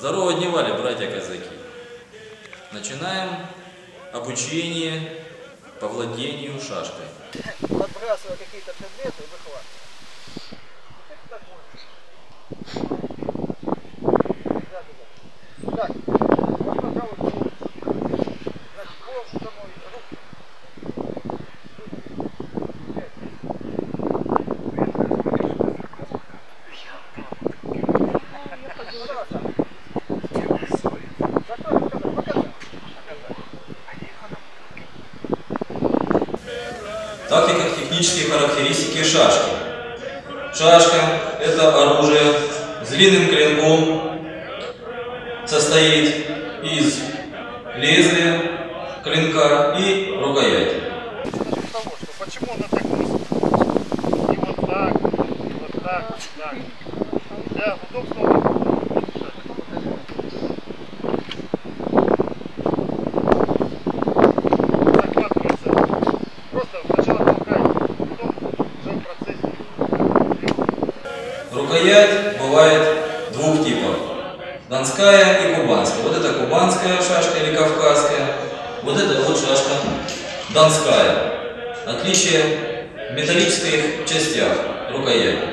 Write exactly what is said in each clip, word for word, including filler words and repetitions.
Здорово дневали, братья казаки. Начинаем обучение по владению шашкой. Подбрасывая какие-то предметы и выхватывая. Так можно. Так, вот пожалуй, значит, голову домой, руки. Тактика, технические характеристики шашки. Шашка – это оружие с длинным клинком, состоит из лезвия, клинка и рукояти. Почему она так высоко? И вот так, и вот так, вот так. Для удобства. Рукоять бывает двух типов. Донская и кубанская. Вот это кубанская шашка или кавказская. Вот это вот шашка донская. Отличие в металлических частях рукояти.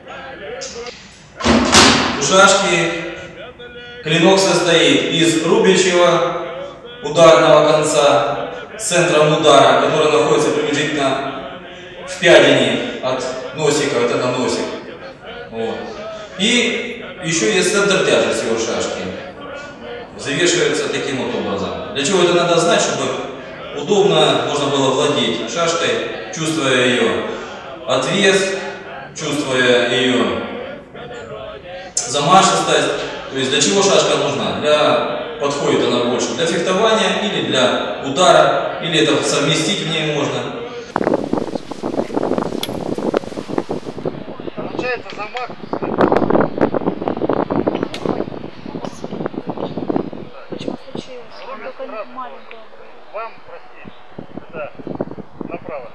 У шашки клинок состоит из рубящего ударного конца с центром удара, который находится приблизительно в пядине от носика, вот это носик. Вот. И еще есть центр тяжести у шашки. Завешивается таким вот образом. Для чего это надо знать, чтобы удобно можно было владеть шашкой, чувствуя ее отвес, чувствуя ее замашистость. То есть для чего шашка нужна? Для подходит она больше для фехтования или для удара, или это совместить в ней можно. Получается замах. Почему случилось? Только маленькая. Вам простите. Да. Направо.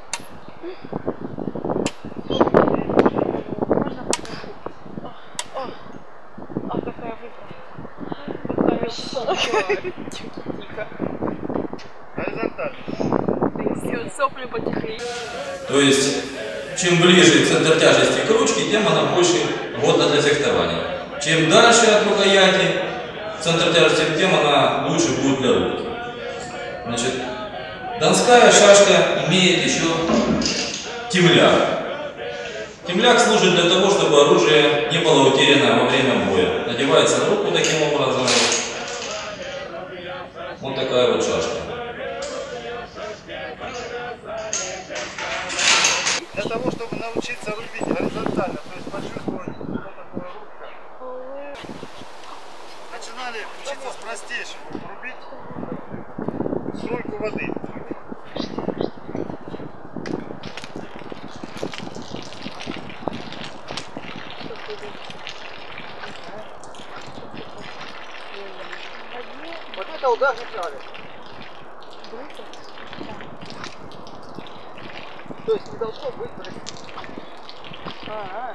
Можно попробовать? О, о, а какая выбрала? Какая вещь. Тихо. Горизонтально. Все, сопли потихли. То есть, чем ближе центр тяжести к ручке, тем она больше годна для фехтования. Чем дальше от рукояти центр тяжести, тем она лучше будет для руки. Значит, донская шашка имеет еще темляк. Темляк служит для того, чтобы оружие не было утеряно во время боя. Надевается на руку таким образом. Вот такая вот шашка. Для того, чтобы научиться рубить горизонтально, то есть почувствовать, что такое рубка, начинали учиться с простейшего. Рубить струйку воды. Вот это ударник надо. То есть не должно быть. А-а.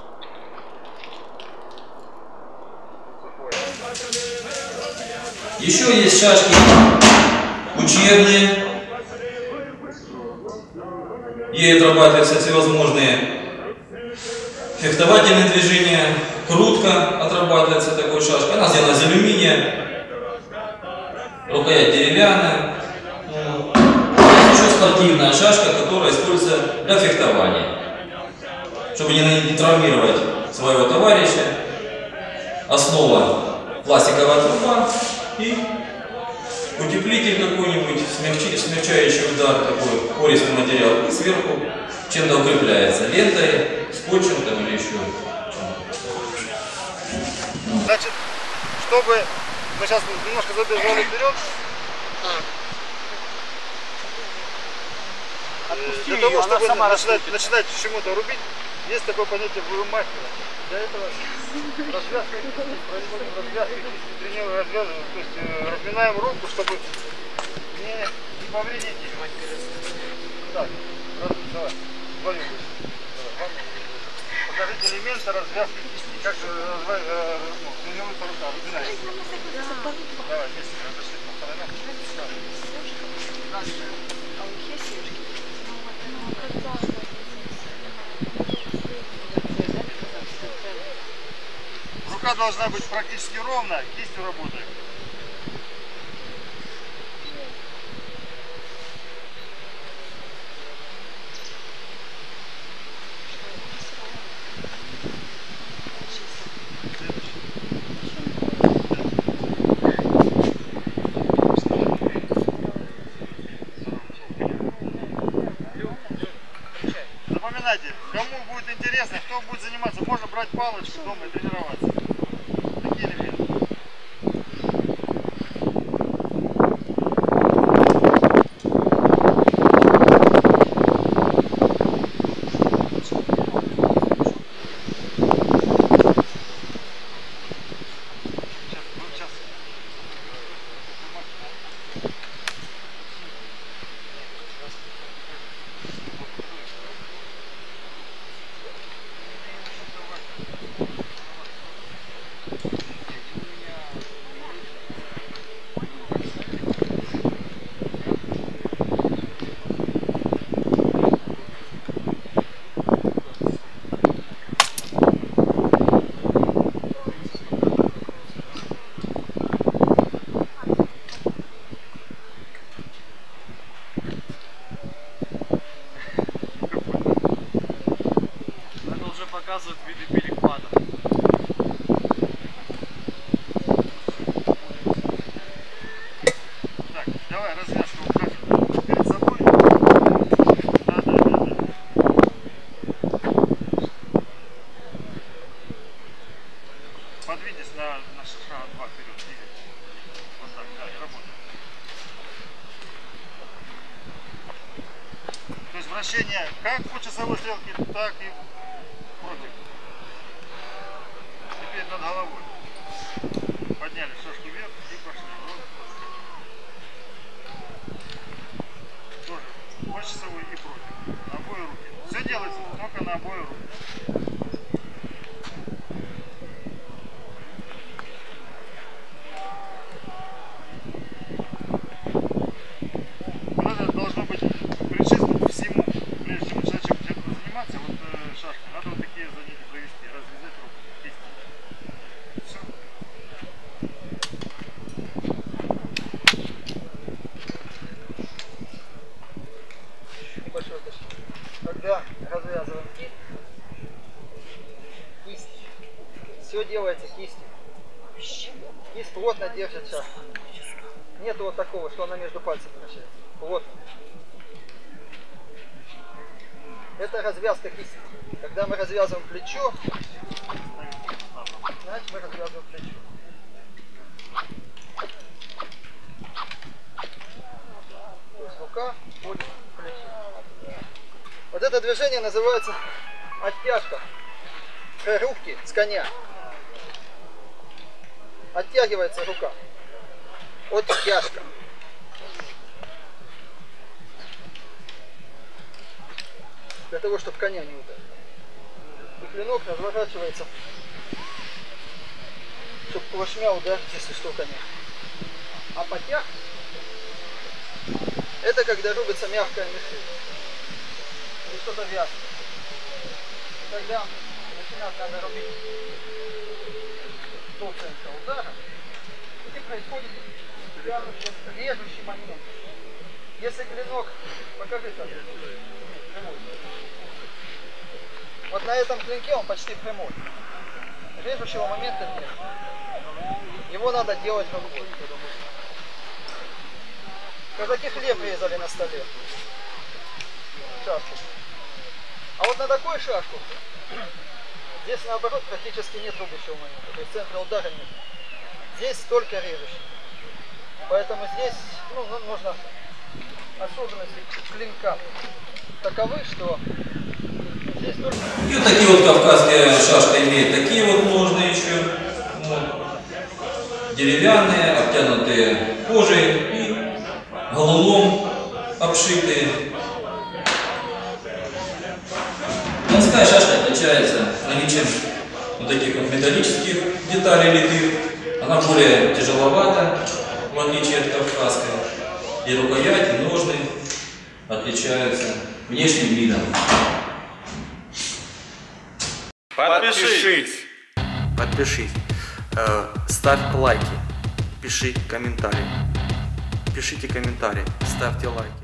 Еще есть шашки учебные. Ей отрабатываются всевозможные фехтовательные движения. Крутка отрабатывается такой шашкой. Она сделана из алюминия. Рукоять деревянная. Есть еще спортивная шашка, которая используется для фехтования. Чтобы не травмировать своего товарища. Основа пластиковая труба и утеплитель какой-нибудь, смягчающий удар, такой пористый материал. И сверху чем-то укрепляется. Лентой, скотчем там или еще. Значит, чтобы мы сейчас немножко забежали вперед. Для того, ее, чтобы начинать, начинать чему-то рубить, есть такое понятие вымахивания. Для этого развязка, производим развязку, тренируем развязываем, то есть э, разминаем руку, чтобы не, не повредить их. Так, раз, давай, вдвоем. Давай, покажите элементы развязки кисти. Как же разва- э, ну, тренируется рука? Разминается. Давай, вместе разошлись по сторонам. А у них есть сережки? Рука должна быть практически ровная, кистью работаем. Запоминайте, кому будет интересно, кто будет заниматься, можно брать палочку дома и тренироваться. Такие элементы. Сейчас, ну, сейчас. Это уже показывает виды перехвата. Так, давай развязку укажем перед собой. Да, да, да, да. Подвиньтесь на, на шага два вперед, двигайтесь. Вот так, да, и работаем. То есть вращение как по часовой стрелке, так и против. Теперь над головой. Подняли шашку вверх и пошли. Вот. Тоже по часовой и против. На обои руки. Все делается только на обои руки. Вот это должно быть предшествовать всему. Прежде чем начать чем-то заниматься, вот э, шашка, надо вот такие занятия провести, развязать руку, кисти. Все. Небольшое уточнение. Когда развязываем кисть, кисть, все делается кистью. Кисть плотно держит шашку. Нет вот такого, что она между пальцами вращается. Плотно. Это развязка кисти. Когда мы развязываем плечо, значит мы развязываем плечо. То есть рука под плечо. Вот это движение называется оттяжка руки с коня. Оттягивается рука. Оттяжка. Для того, чтобы коня не ударить. И клинок разворачивается, чтобы плашмя ударить, если что, коня. А потяг — это когда рубится мягкая мишень. Или что-то вязкое. И тогда начинать надо рубить до центра удара. И происходит тянущий, режущий момент. Если клинок, покажи там, прямой. Вот на этом клинке он почти прямой. Режущего момента нет. Его надо делать рукой. Казаки хлеб резали на столе. Шашку. А вот на такой шашку здесь наоборот практически нет рубящего момента. То есть центра удара нет. Здесь только режущий. Поэтому здесь ну, нужно особенности клинка таковы, что здесь только... И вот такие вот кавказские шашки имеют такие вот ножны еще. Вот. Деревянные, обтянутые кожей и галуном обшитые. Донская шашка отличается вот таких вот металлических деталей литых. Она более тяжеловата, в отличие от кавказской. И рукоять, и ножны отличаются внешним видом. Подпишись. Подпишись, э, ставь лайки, пиши комментарии. Пишите комментарии, ставьте лайки.